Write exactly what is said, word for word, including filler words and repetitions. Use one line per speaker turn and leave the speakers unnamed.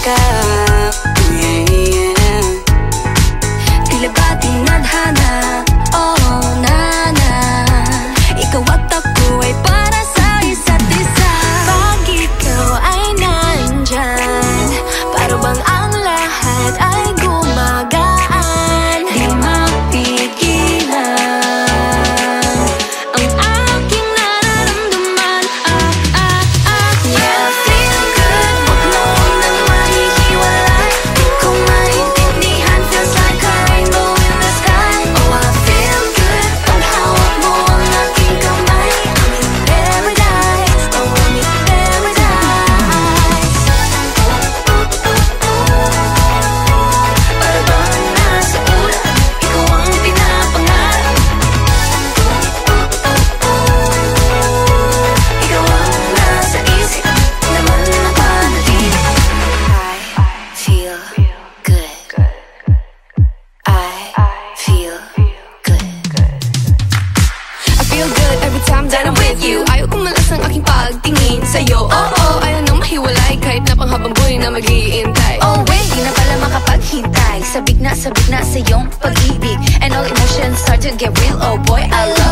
yakap, yeah, yeah. Tila ba tinadhana, oh nana. Ikaw at ako ay para sa isa't isa. Pag ikaw ay nandyan, para bang ang lahat ay gumagaan. Di mapigilan ang aking nararamdaman. Ah, ah, ah. Yeah, feel good, wag mo nang mahihiwalay. Di ko maintindihan, feels like a rainbow in the sky. Oh, I feel good, pag hawak mo ang aking kamay. I'm in paradise, oh, I'm in paradise. Para bang nasa ulan, ikaw ang pinapangarap. Ikaw ang nasa isip, naman napanalig. I feel good. I feel good. I feel good every time that I'm with you. Ayaw kong malas ang aking pagtingin sa'yo. Oh, oh, ayaw nang mahiwalay kahit na panghabang buhay na mag-iintay.
Oh wait, di na pala makapaghintay. Sabik na sabik na sa iyong pag-ibig, and all emotions start to get real. Oh boy, I love